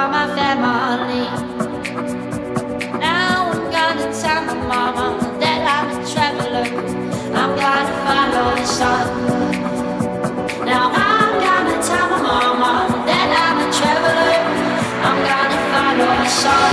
are my family. Now I'm gonna tell my mama that I'm a traveler. I'm gonna follow the sun. Now I'm gonna tell my mama that I'm a traveler. I'm gonna follow the sun.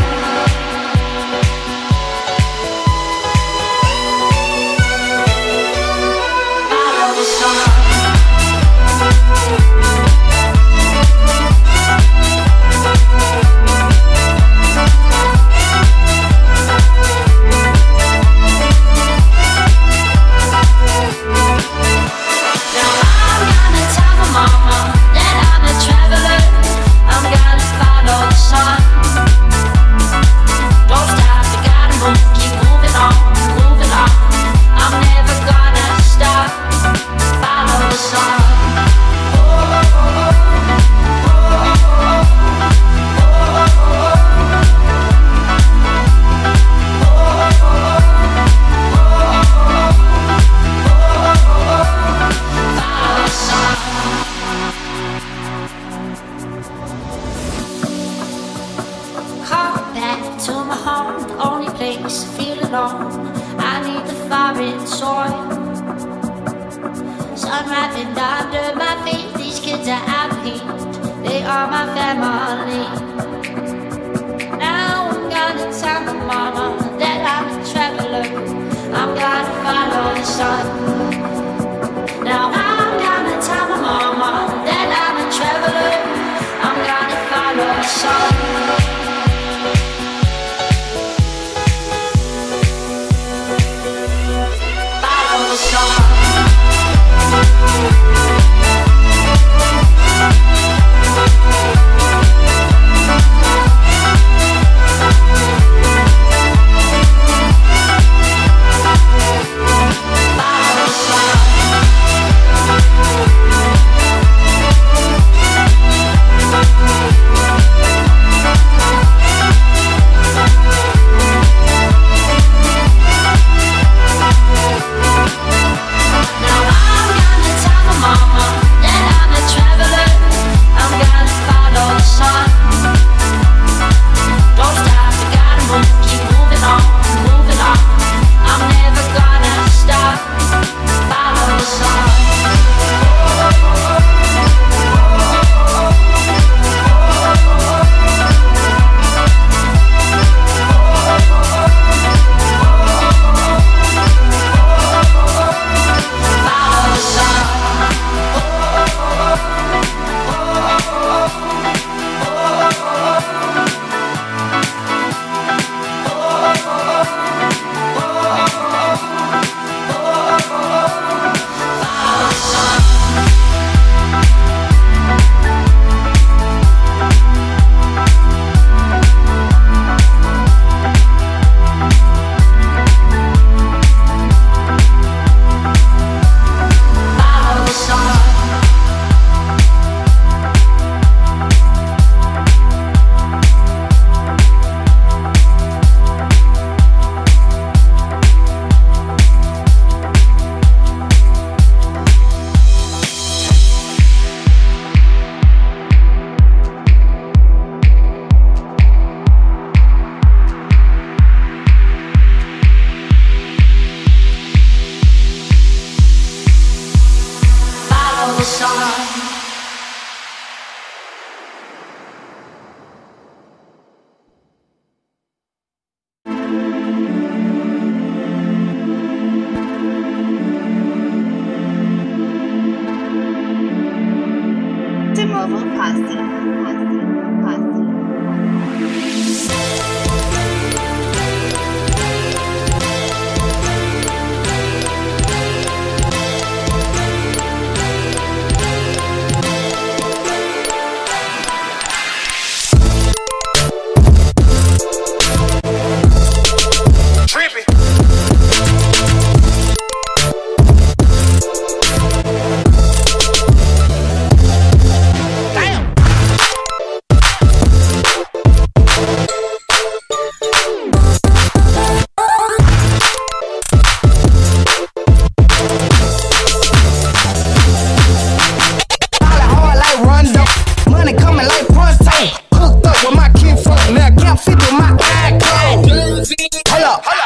Follow the sun.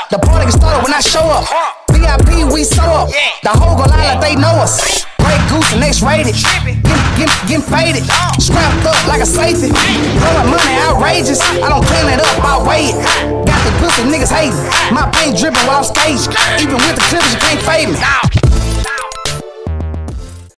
The party can start when I show up. VIP, we so up. The whole gon' lie like they know us. Grey Goose and X-rated. Getting faded. Strapped up like a safety. Blowing money outrageous. I don't clean it up, I weigh it. Got the pussy niggas hating. My paint dripping while I'm staging. Even with the clippers, you can't fade me.